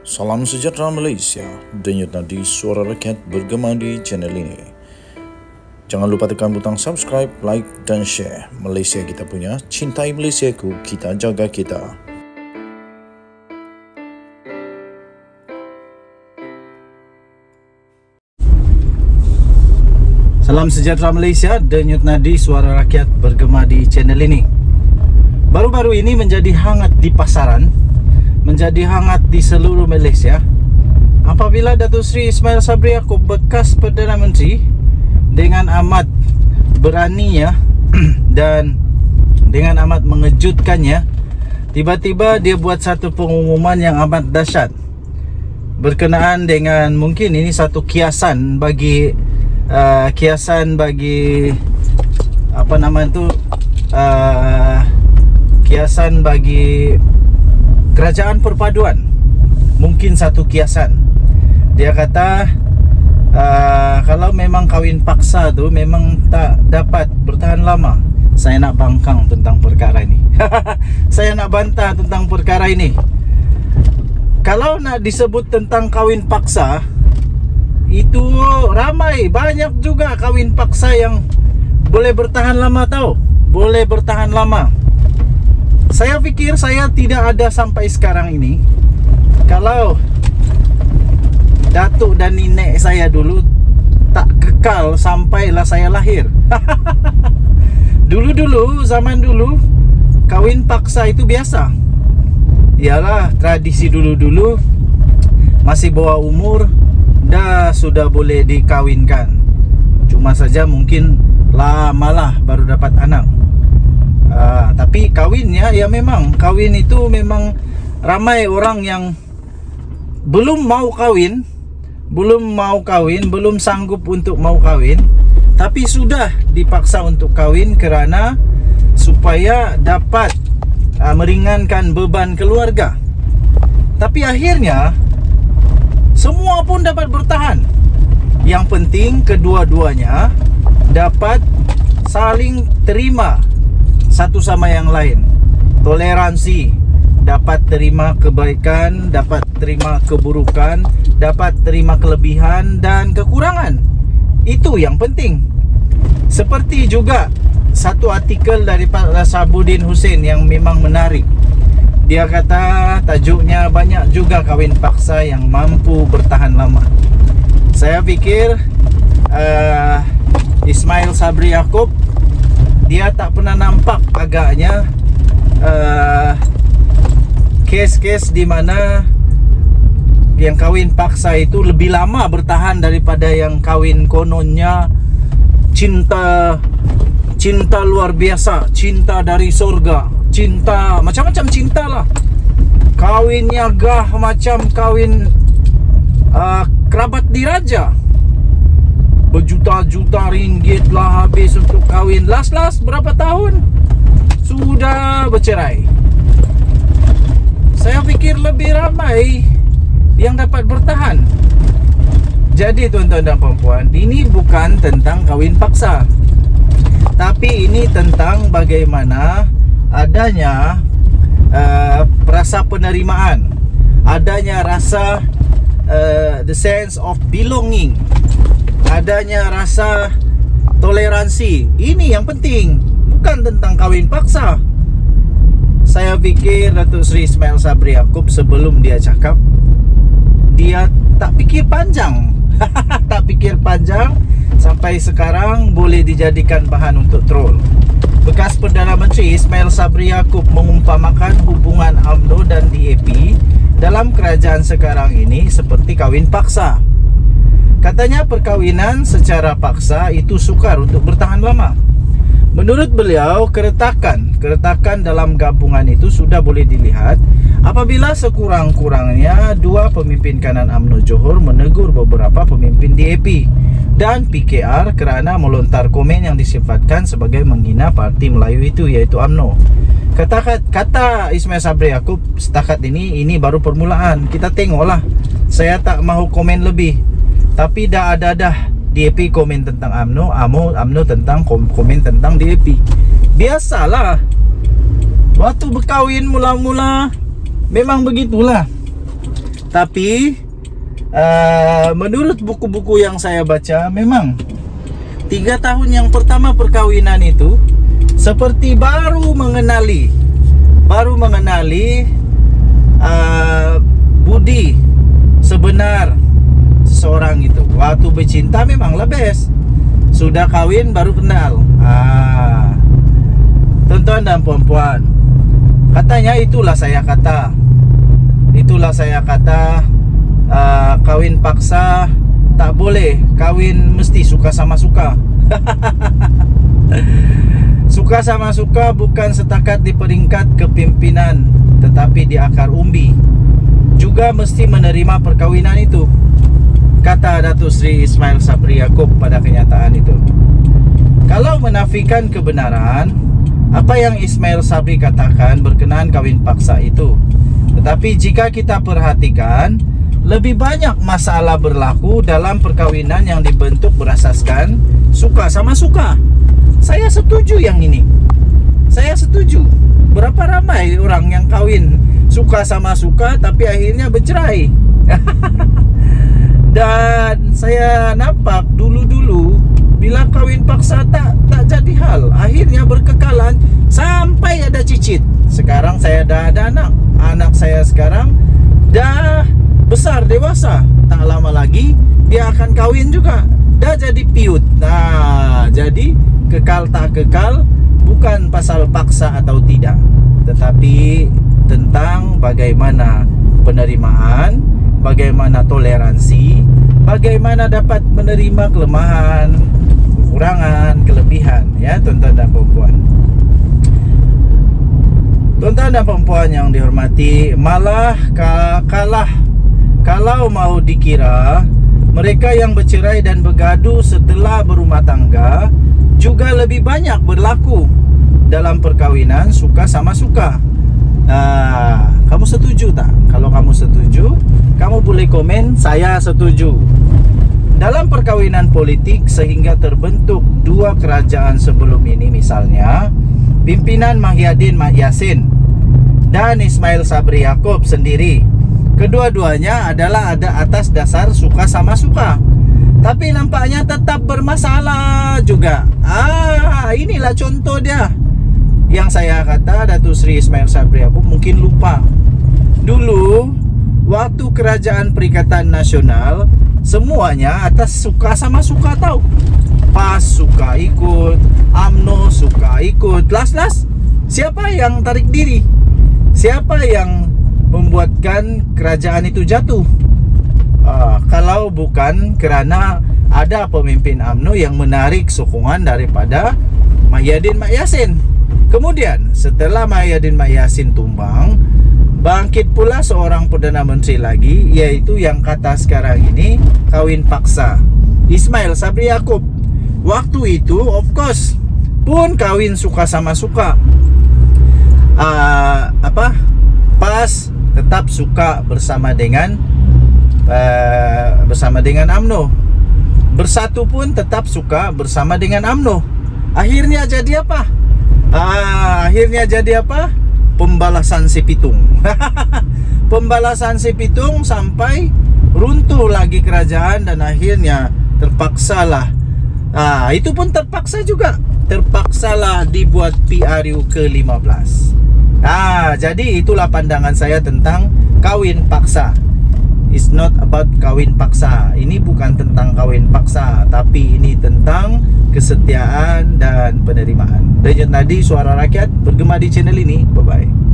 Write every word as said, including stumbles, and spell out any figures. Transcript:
Salam sejahtera Malaysia, denyut nadi suara rakyat bergema di channel ini. Jangan lupa tekan butang subscribe, like dan share. Malaysia kita punya, cintai Malaysiaku, kita jaga kita. Salam sejahtera Malaysia, denyut nadi suara rakyat bergema di channel ini. Baru-baru ini menjadi hangat di pasaran, menjadi hangat di seluruh Malaysia apabila Datuk Seri Ismail Sabri Yaakob, bekas Perdana Menteri, dengan amat beraninya dan dengan amat mengejutkannya, tiba-tiba dia buat satu pengumuman yang amat dahsyat berkenaan dengan, mungkin ini satu kiasan bagi uh, kiasan bagi apa nama itu uh, kiasan bagi kerajaan perpaduan. Mungkin satu kiasan. Dia kata uh, kalau memang kahwin paksa tu memang tak dapat bertahan lama. Saya nak bangkang tentang perkara ini. Saya nak bantah tentang perkara ini. Kalau nak disebut tentang kahwin paksa, itu ramai, banyak juga kahwin paksa yang boleh bertahan lama tau. Boleh bertahan lama. Saya fikir saya tidak ada sampai sekarang ini. Kalau datuk dan nenek saya dulu tak kekal sampailah saya lahir. Dulu-dulu, zaman dulu, kahwin paksa itu biasa. Ialah tradisi dulu-dulu, masih bawah umur dah sudah boleh dikawinkan. Cuma saja mungkin lamalah baru dapat anak. Uh, tapi kawinnya, ya memang kawin itu memang ramai orang yang belum mau kawin, belum mau kawin, belum sanggup untuk mau kawin, tapi sudah dipaksa untuk kawin kerana supaya dapat uh, meringankan beban keluarga. Tapi akhirnya semua pun dapat bertahan. Yang penting kedua-duanya dapat saling terima satu sama yang lain. Toleransi, dapat terima kebaikan, dapat terima keburukan, dapat terima kelebihan dan kekurangan. Itu yang penting. Seperti juga satu artikel dari Pak Sabuddin Hussein yang memang menarik. Dia kata tajuknya, banyak juga kahwin paksa yang mampu bertahan lama. Saya fikir uh, Ismail Sabri Yaakob, dia tak pernah nampak agaknya uh, kes-kes di mana yang kahwin paksa itu lebih lama bertahan daripada yang kahwin kononnya cinta cinta luar biasa, cinta dari surga, cinta macam-macam cinta lah. Kahwinnya gah macam kahwin uh, kerabat diraja. Berjuta-juta ringgit lah habis untuk kahwin. Last-last berapa tahun sudah bercerai. Saya fikir lebih ramai yang dapat bertahan. Jadi tuan-tuan dan puan-puan, ini bukan tentang kahwin paksa, tapi ini tentang bagaimana adanya uh, rasa penerimaan, adanya rasa uh, the sense of belonging, adanya rasa toleransi. Ini yang penting, bukan tentang kahwin paksa. Saya fikir Datuk Seri Ismail Sabri Yaakob sebelum dia cakap, dia tak fikir panjang. Tak fikir panjang sampai sekarang boleh dijadikan bahan untuk troll. Bekas Perdana Menteri Ismail Sabri Yaakob mengumpamakan hubungan U M N O dan D A P dalam kerajaan sekarang ini seperti kahwin paksa. Katanya perkahwinan secara paksa itu sukar untuk bertahan lama. Menurut beliau, keretakan Keretakan dalam gabungan itu sudah boleh dilihat apabila sekurang-kurangnya dua pemimpin kanan U M N O Johor menegur beberapa pemimpin D A P dan P K R kerana melontar komen yang disifatkan sebagai menghina parti Melayu itu, iaitu U M N O. Kata, kata Ismail Sabri Yaakob, setakat ini, ini baru permulaan. Kita tengoklah. Saya tak mahu komen lebih. Tapi dah ada dah D A P komen tentang U M N O, U M N O tentang komen tentang D A P. Biasalah. Waktu berkahwin mula-mula memang begitulah. Tapi uh, menurut buku-buku yang saya baca, memang tiga tahun yang pertama perkawinan itu seperti baru mengenali, baru mengenali uh, budi sebenar seseorang itu. Waktu bercinta memanglah best. Sudah kawin baru kenal. Ah, tuan-tuan dan puan-puan, katanya itulah saya kata, itulah saya kata uh, kawin paksa tak boleh. Kawin mesti suka sama suka. Suka sama suka bukan setakat di peringkat kepimpinan, tetapi di akar umbi juga mesti menerima perkawinan itu, kata Datuk Seri Ismail Sabri Yaakob pada kenyataan itu. Kalau menafikan kebenaran apa yang Ismail Sabri katakan berkenaan kawin paksa itu, tetapi jika kita perhatikan, lebih banyak masalah berlaku dalam perkawinan yang dibentuk berasaskan suka sama suka. Saya setuju yang ini. Saya setuju. Berapa ramai orang yang kawin suka sama suka tapi akhirnya bercerai. Dan saya nampak dulu-dulu bila kawin paksa tak tak jadi hal, akhirnya berkekalan sampai ada cicit. Sekarang saya dah ada anak. Anak saya sekarang dah besar dewasa. Tak lama lagi dia akan kawin juga. Dah jadi piut. Nah, jadi kekal tak kekal bukan pasal paksa atau tidak, tetapi tentang bagaimana penerimaan, bagaimana toleransi, bagaimana dapat menerima kelemahan, kekurangan, kelebihan, ya tuan-tuan dan puan-puan. Tuan-tuan dan puan-puan yang dihormati, malah kalah kalau mau dikira mereka yang bercerai dan bergaduh setelah berumah tangga juga lebih banyak berlaku dalam perkawinan suka sama suka. Nah, kamu setuju tak? Kalau kamu setuju, kamu boleh komen saya setuju. Dalam perkawinan politik sehingga terbentuk dua kerajaan sebelum ini, misalnya pimpinan Mahyadin Mat Yassin dan Ismail Sabri Yaakob sendiri, kedua-duanya adalah ada atas dasar suka sama suka, tapi nampaknya tetap bermasalah juga. Ah, inilah contoh dia yang saya kata Datuk Seri Ismail Sabri Yaakob mungkin lupa. Dulu waktu kerajaan Perikatan Nasional semuanya atas suka sama suka tahu. P A S suka ikut, U M N O suka ikut. Las-las siapa yang tarik diri? Siapa yang membuatkan kerajaan itu jatuh? Uh, kalau bukan kerana ada pemimpin U M N O yang menarik sokongan daripada Mahyadin Mat Yassin. Kemudian setelah Mahyadin Mat Yassin tumbang, bangkit pula seorang Perdana Menteri lagi, yaitu yang kata sekarang ini kawin paksa, Ismail Sabri Yaakob. Waktu itu of course pun kawin suka sama suka. uh, Apa P A S tetap suka bersama dengan uh, bersama dengan U M N O. Bersatu pun tetap suka bersama dengan U M N O. Akhirnya jadi apa? Ah, akhirnya jadi apa? Pembalasan si pitung. Pembalasan si pitung sampai runtuh lagi kerajaan dan akhirnya terpaksalah. Ah, itu pun terpaksa juga. Terpaksalah dibuat P R U ke lima belas. Ah, jadi itulah pandangan saya tentang kawin paksa. It's not about kawin paksa. Ini bukan tentang kawin paksa, tapi ini tentang kesetiaan dan penerimaan. Denyut Nadi Suara Rakyat bergema di channel ini. Bye bye.